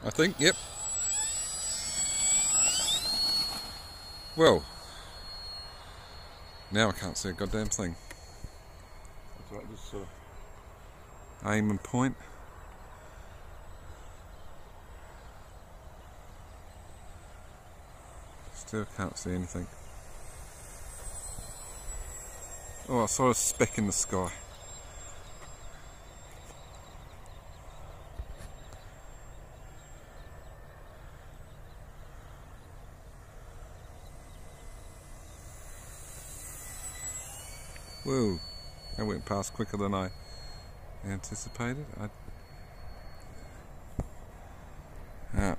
I think, yep. Well, now I can't see a goddamn thing. That's right, just sort of Aim and point. Still can't see anything. Oh, I saw a speck in the sky. Whoa, that went past quicker than I anticipated. Ah.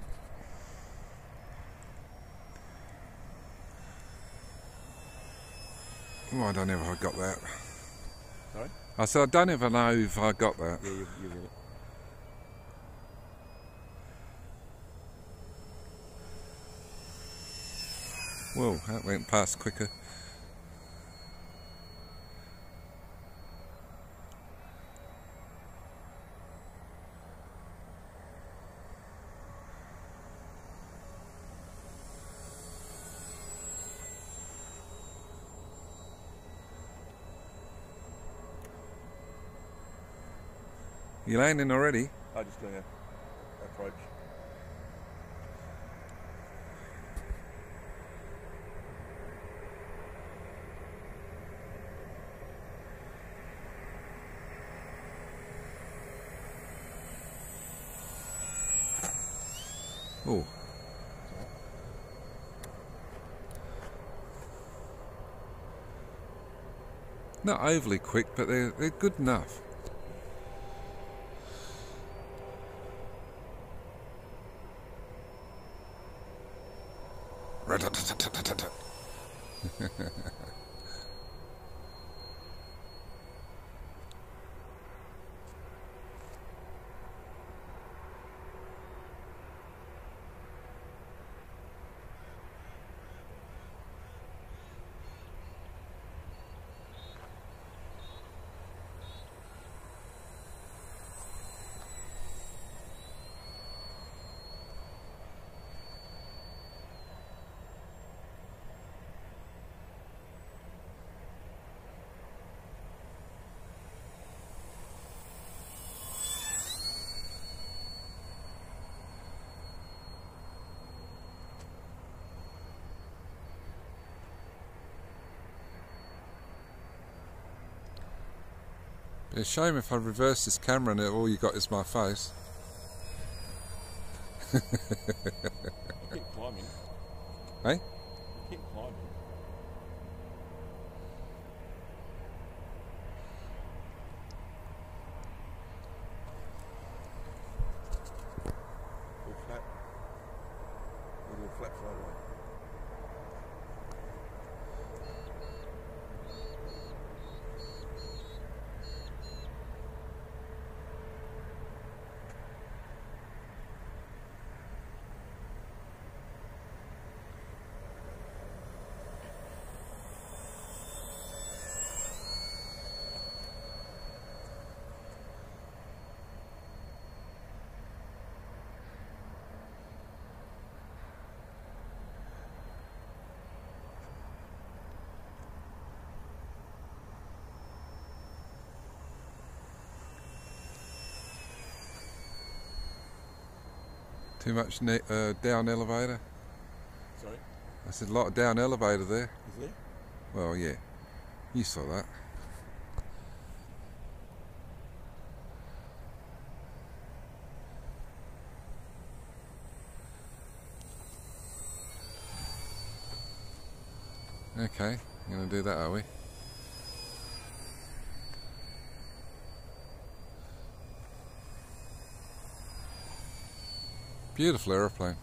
Oh, I don't know if I got that. Sorry? I said I don't even know if I got that. Yeah, you get it. Whoa, that went past quicker. You landing already? I'm just doing a approach. Oh. Not overly quick, but they're good enough. Be a shame if I reverse this camera and all you got is my face. I keep climbing. Hey? I keep climbing. All flat. All flat flyway. Too much down elevator? Sorry? I said a lot of down elevator there. Is there? Well, yeah. You saw that. Okay, you're going to do that, are we? Beautiful aeroplane.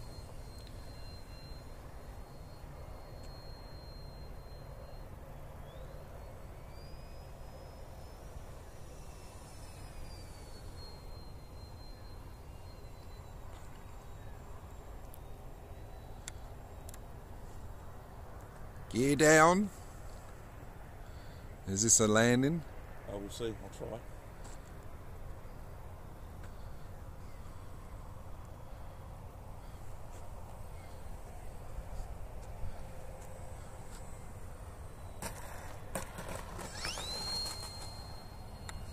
Gear down. Is this a landing? Oh, we'll see. I'll try.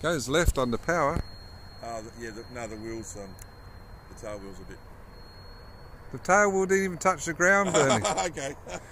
Goes left under power. Yeah, the wheels, the tail wheels a bit. The tail wheel didn't even touch the ground, Bernie. Okay.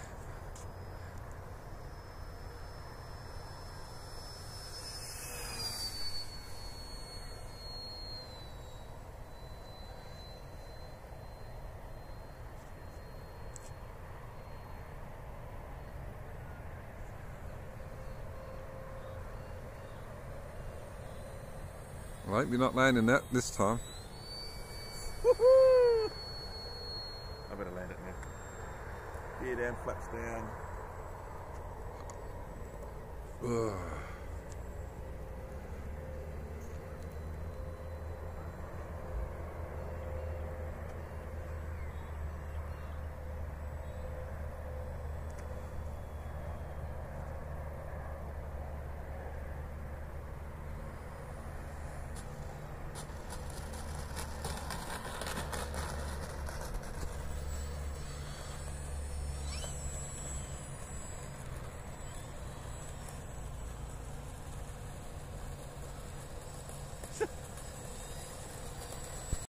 I hope you're not landing that this time. Woohoo! I better land it now. Gear down, flaps down. Ugh.